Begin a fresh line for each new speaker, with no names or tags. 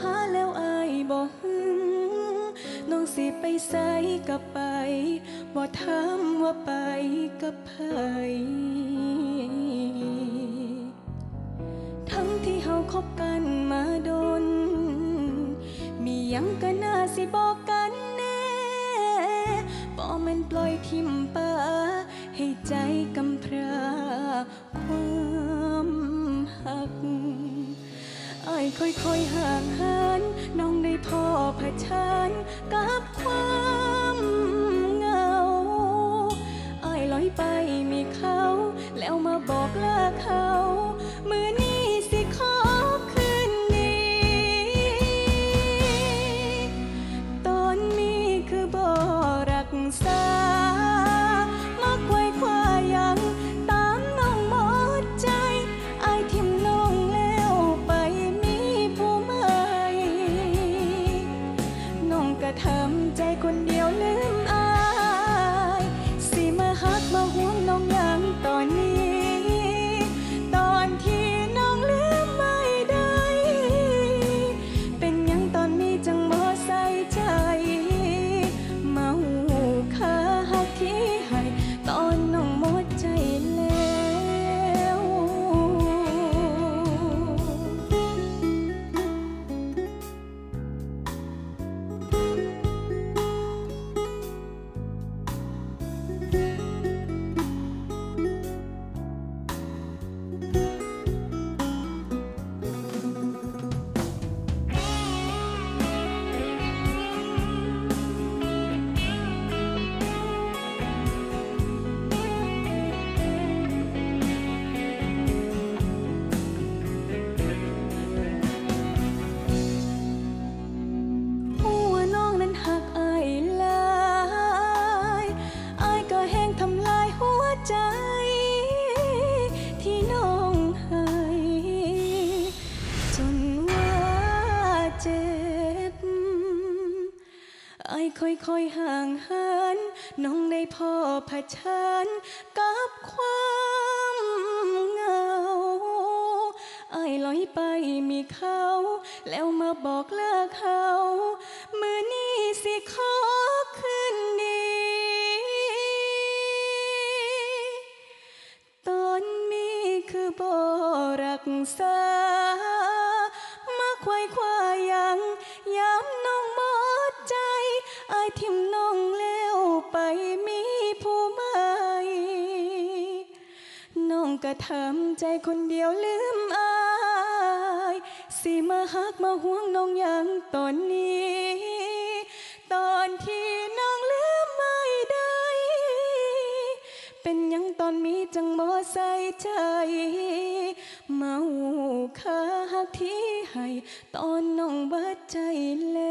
หาแล้วอายบ่หึงน้องสิไปไสก็ไปบ่ถามว่าไปกับไผทั้งที่เฮาคบกันมาดนมีหยังก็น่าสิบอกกันแน่บ่แม่นปล่อยทิ่มป่าให้ใจกำพร้าความหักอ้ายค่อยๆห่างเหินน้องได้พอเผชิญกับความเหงาอ้ายลอยไปมีเขาแล้วมาบอกเลิกเขามื้อนี้สิขอคืนดีตอนนี้คือบ่รักษามาไขว้คว้ายังตามน้องหมดใจอ้ายทิ่มน้องแล้วไปมีผู้ใหม่น้องก็ทำใจคนเดียวลืมอายสิมาฮักมาห่วงน้องยังตอนนี้ตอนที่น้องลืมไม่ได้เป็นหยังตอนนี้จังบ่ใส่ใจเมาค่าฮักที่ให้ตอนน้องหมดใจแล้วหัวน้องนั้นหักอายหลายอายก็แห้งทำลายหัวใจที่น้องให้จนว่าเจ็บอายค่อยๆห่างเหินน้องได้พอเผชิญกับความเหงาอายลอยไปมีเขาแล้วมาบอกเลิกเขามื้อนี้สิขอคืนดีตอนนี้คือบ่รักษามาไขว้คว้ายังย้ำน้องหมดใจอายทิ่มน้องแล้วไปมีผู้ใหม่น้องก็ทำใจคนเดียวลืมอายสิมาฮักมาห่วงน้องยังตอนนี้ตอนที่น้องลืมไม่ได้เป็นหยังตอนมีจังบ่ใส่ใจเมาค่าฮักที่ให้ตอนน้องเบิดใจแล้